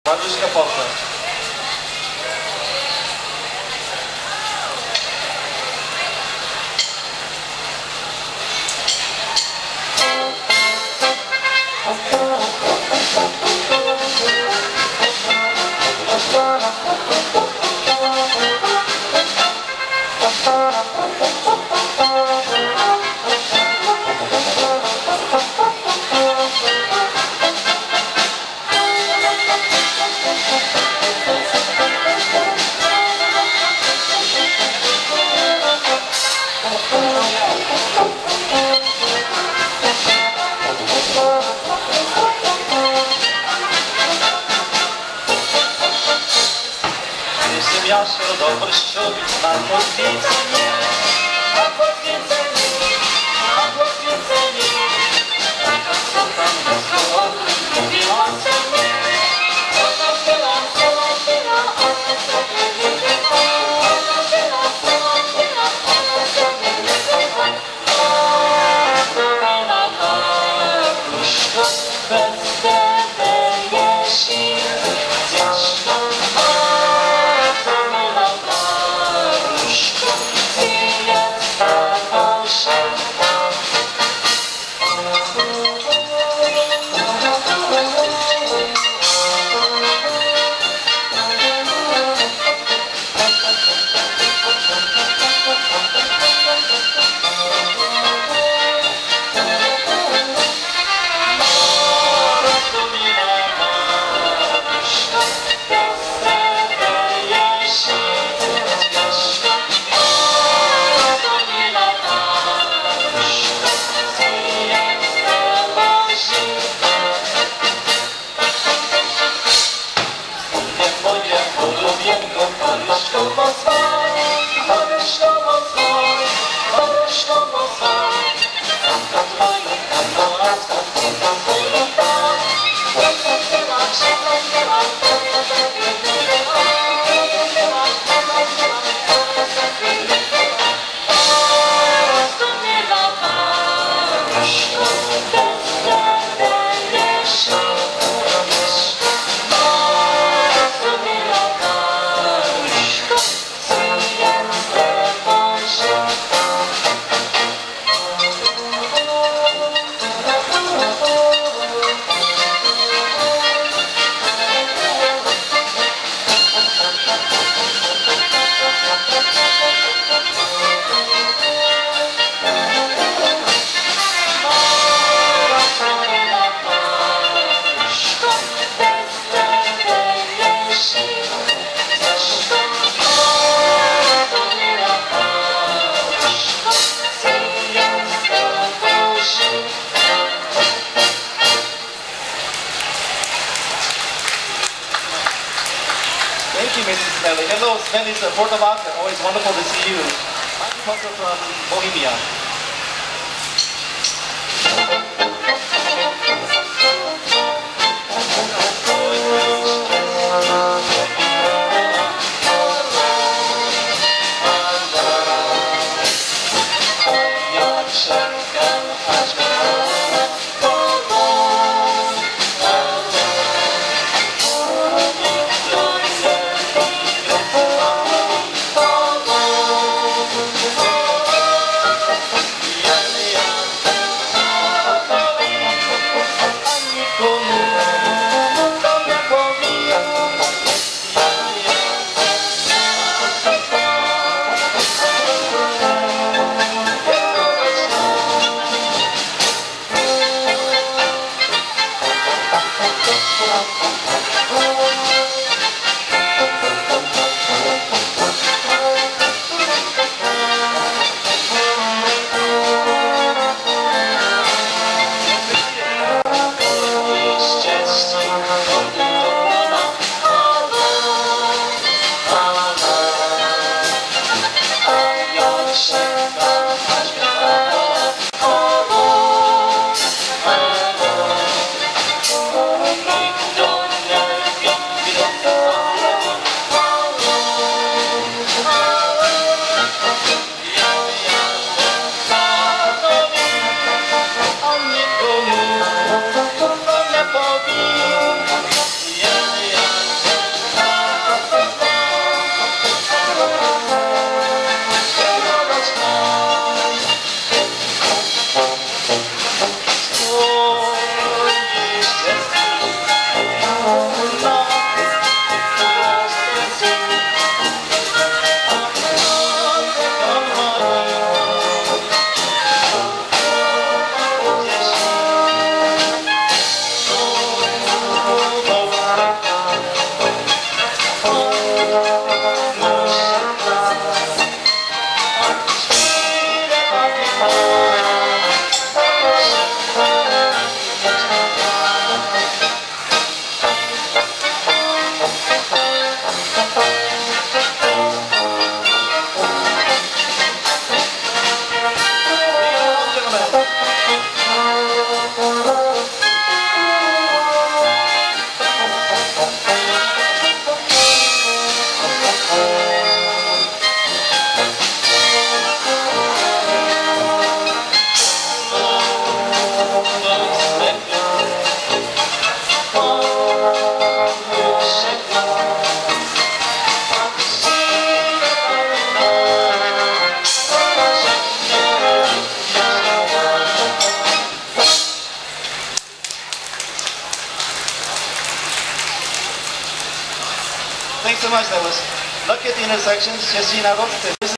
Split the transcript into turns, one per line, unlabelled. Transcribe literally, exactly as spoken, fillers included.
Ładuszka poszła.
Miasto do Bryszczowic na podwiedzenie, na podwiedzenie, na podwiedzenie. Co tam wesoło, mówiła se mnie, ona była, cała była, ona sobie nie bywa, ona była, cała była, ona sobie nie bywa. Ona była, Bryszczo, bez tebe jeśli zjaszczą.
Thank you, Missus Smelly. Hello, Smelly's uh, Porta Vaca. Always wonderful to see you. I'm also from Bohemia.
Oh,
so much. That was Look at the Intersections, Jesse Nago.